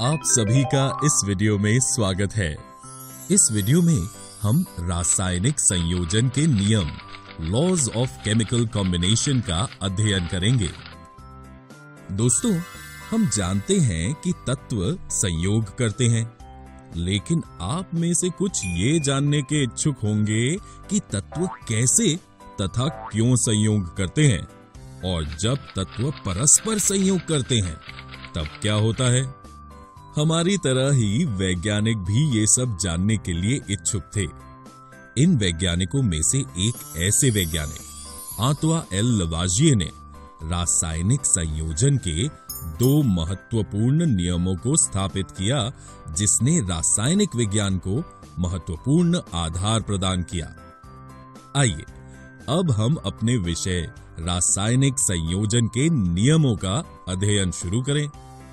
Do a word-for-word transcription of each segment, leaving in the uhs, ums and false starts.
आप सभी का इस वीडियो में स्वागत है। इस वीडियो में हम रासायनिक संयोजन के नियम लॉज ऑफ केमिकल कॉम्बिनेशन का अध्ययन करेंगे। दोस्तों, हम जानते हैं कि तत्व संयोग करते हैं, लेकिन आप में से कुछ ये जानने के इच्छुक होंगे कि तत्व कैसे तथा क्यों संयोग करते हैं, और जब तत्व परस्पर संयोग करते हैं तब क्या होता है। हमारी तरह ही वैज्ञानिक भी ये सब जानने के लिए इच्छुक थे। इन वैज्ञानिकों में से एक ऐसे वैज्ञानिक आंतोआ एल लवाजिये ने रासायनिक संयोजन के दो महत्वपूर्ण नियमों को स्थापित किया, जिसने रासायनिक विज्ञान को महत्वपूर्ण आधार प्रदान किया। आइए अब हम अपने विषय रासायनिक संयोजन के नियमों का अध्ययन शुरू करें।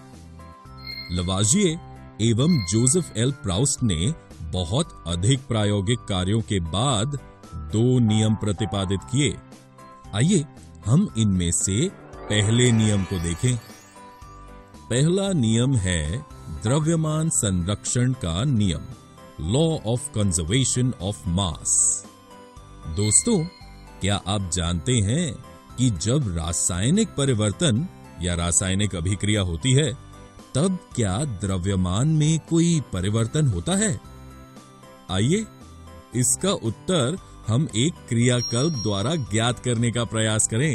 लवाजिये एवं जोसेफ एल प्राउस्ट ने बहुत अधिक प्रायोगिक कार्यों के बाद दो नियम प्रतिपादित किए। आइए हम इनमें से पहले नियम को देखें। पहला नियम है द्रव्यमान संरक्षण का नियम, law of conservation of mass. दोस्तों, क्या आप जानते हैं कि जब रासायनिक परिवर्तन या रासायनिक अभिक्रिया होती है, तब क्या द्रव्यमान में कोई परिवर्तन होता है? आइए इसका उत्तर हम एक क्रियाकल्प द्वारा ज्ञात करने का प्रयास करें।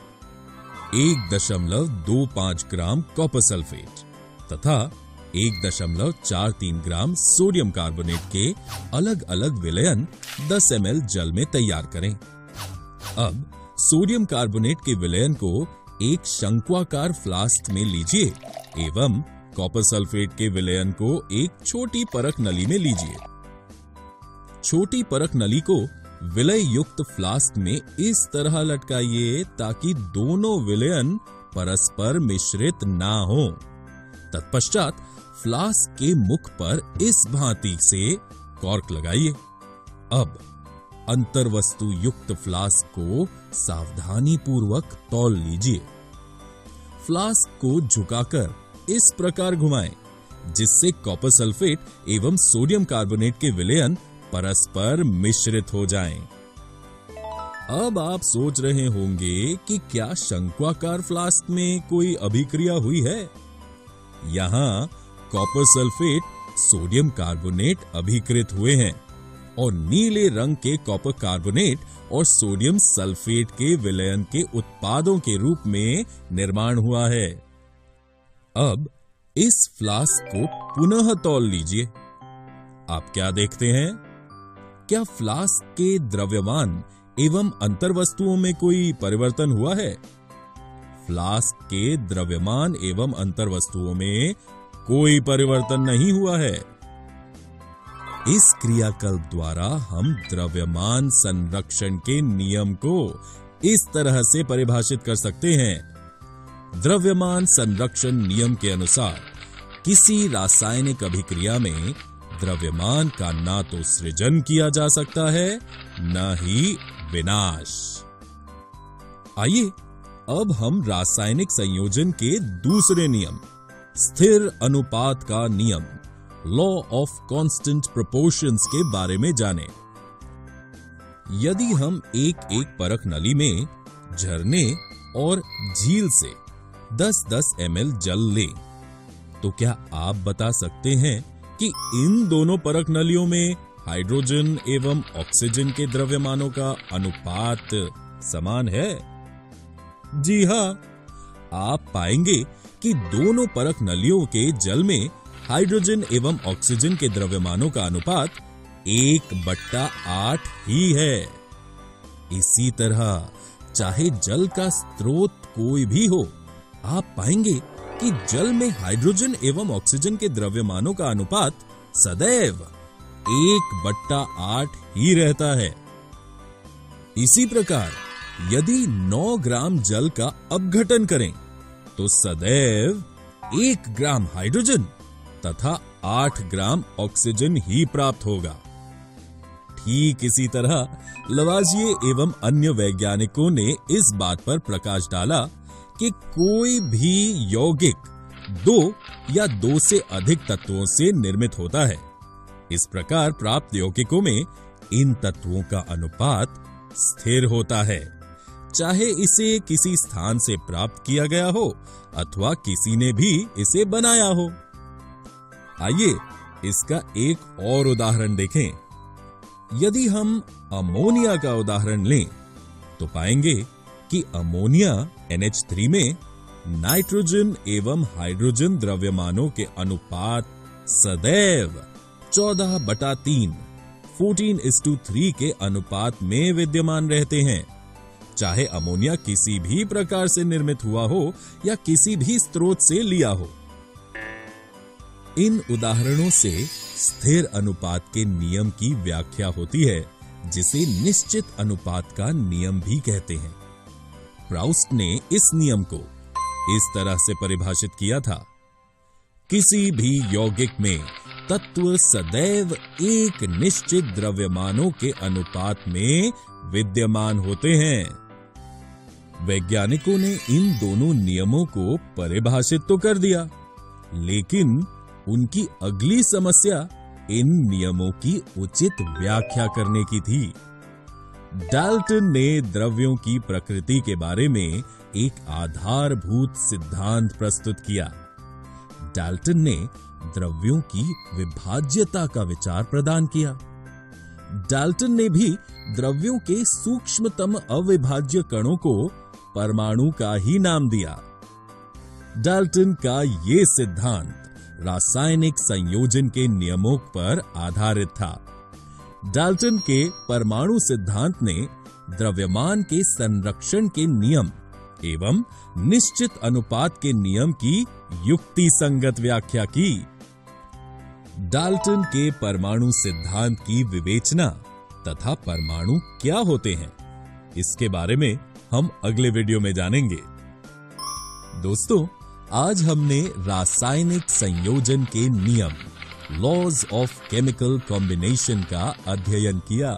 एक दशमलव दो पांच ग्राम कॉपर सल्फेट तथा एक दशमलव चार तीन ग्राम सोडियम कार्बोनेट के अलग अलग विलयन दस एम एल जल में तैयार करें। अब सोडियम कार्बोनेट के विलयन को एक शंक्वाकार फ्लास्क में लीजिए एवं कॉपर सल्फेट के विलयन को एक छोटी परख नली में लीजिए। छोटी परख नली को विलय युक्त फ्लास्क में इस तरह लटकाइए ताकि दोनों विलयन परस्पर मिश्रित ना हो। तत्पश्चात फ्लास्क के मुख पर इस भांति से कॉर्क लगाइए। अब अंतर्वस्तु युक्त फ्लास्क को सावधानी पूर्वक तौल लीजिए। फ्लास्क को झुकाकर इस प्रकार घुमाएं जिससे कॉपर सल्फेट एवं सोडियम कार्बोनेट के विलयन परस्पर मिश्रित हो जाएं। अब आप सोच रहे होंगे कि क्या शंक्वाकार फ्लास्क में कोई अभिक्रिया हुई है? यहाँ कॉपर सल्फेट सोडियम कार्बोनेट अभिकृत हुए हैं और नीले रंग के कॉपर कार्बोनेट और सोडियम सल्फेट के विलयन के उत्पादों के रूप में निर्माण हुआ है। अब इस फ्लास्क को पुनः तौल लीजिए। आप क्या देखते हैं? क्या फ्लास्क के द्रव्यमान एवं अंतर्वस्तुओं में कोई परिवर्तन हुआ है? फ्लास्क के द्रव्यमान एवं अंतर्वस्तुओं में कोई परिवर्तन नहीं हुआ है। इस क्रियाकल्प द्वारा हम द्रव्यमान संरक्षण के नियम को इस तरह से परिभाषित कर सकते हैं। द्रव्यमान संरक्षण नियम के अनुसार किसी रासायनिक अभिक्रिया में द्रव्यमान का ना तो सृजन किया जा सकता है, न ही विनाश। आइए अब हम रासायनिक संयोजन के दूसरे नियम, स्थिर अनुपात का नियम, लॉ ऑफ कांस्टेंट प्रोपोर्शंस के बारे में जानें। यदि हम एक एक परख नली में झरने और झील से दस दस एम एल जल लें, तो क्या आप बता सकते हैं कि इन दोनों परख नलियों में हाइड्रोजन एवं ऑक्सीजन के द्रव्यमानों का अनुपात समान है? जी हां, आप पाएंगे कि दोनों परख नलियों के जल में हाइड्रोजन एवं ऑक्सीजन के द्रव्यमानों का अनुपात एक बट्टा आठ ही है। इसी तरह चाहे जल का स्रोत कोई भी हो, आप पाएंगे कि जल में हाइड्रोजन एवं ऑक्सीजन के द्रव्यमानों का अनुपात सदैव एक बट्टा आठ ही रहता है। इसी प्रकार यदि नौ ग्राम जल का अपघटन करें तो सदैव एक ग्राम हाइड्रोजन तथा आठ ग्राम ऑक्सीजन ही प्राप्त होगा। ठीक इसी तरह लवाजिये एवं अन्य वैज्ञानिकों ने इस बात पर प्रकाश डाला कि कोई भी यौगिक दो या दो से अधिक तत्वों से निर्मित होता है। इस प्रकार प्राप्त यौगिकों में इन तत्वों का अनुपात स्थिर होता है, चाहे इसे किसी स्थान से प्राप्त किया गया हो अथवा किसी ने भी इसे बनाया हो। आइए इसका एक और उदाहरण देखें। यदि हम अमोनिया का उदाहरण लें तो पाएंगे कि अमोनिया एन एच थ्री में नाइट्रोजन एवं हाइड्रोजन द्रव्यमानों के अनुपात सदैव चौदह बटा तीन फोर्टीन इस टू थ्री के अनुपात में विद्यमान रहते हैं, चाहे अमोनिया किसी भी प्रकार से निर्मित हुआ हो या किसी भी स्रोत से लिया हो। इन उदाहरणों से स्थिर अनुपात के नियम की व्याख्या होती है, जिसे निश्चित अनुपात का नियम भी कहते हैं। प्राउस्ट ने इस नियम को इस तरह से परिभाषित किया था: किसी भी यौगिक में तत्व सदैव एक निश्चित द्रव्यमानों के अनुपात में विद्यमान होते हैं। वैज्ञानिकों ने इन दोनों नियमों को परिभाषित तो कर दिया, लेकिन उनकी अगली समस्या इन नियमों की उचित व्याख्या करने की थी। डाल्टन ने द्रव्यों की प्रकृति के बारे में एक आधारभूत सिद्धांत प्रस्तुत किया। डाल्टन ने द्रव्यों की विभाज्यता का विचार प्रदान किया। डाल्टन ने भी द्रव्यों के सूक्ष्मतम अविभाज्य कणों को परमाणु का ही नाम दिया। डाल्टन का यह सिद्धांत रासायनिक संयोजन के नियमों पर आधारित था। डाल्टन के परमाणु सिद्धांत ने द्रव्यमान के संरक्षण के नियम एवं निश्चित अनुपात के नियम की युक्ति संगत व्याख्या की। डाल्टन के परमाणु सिद्धांत की विवेचना तथा परमाणु क्या होते हैं, इसके बारे में हम अगले वीडियो में जानेंगे। दोस्तों, आज हमने रासायनिक संयोजन के नियम, लॉज ऑफ केमिकल कॉम्बिनेशन का अध्ययन किया।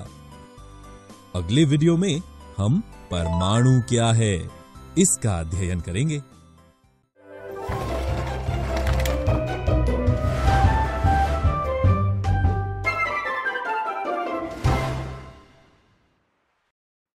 अगले वीडियो में हम परमाणु क्या है, इसका अध्ययन करेंगे।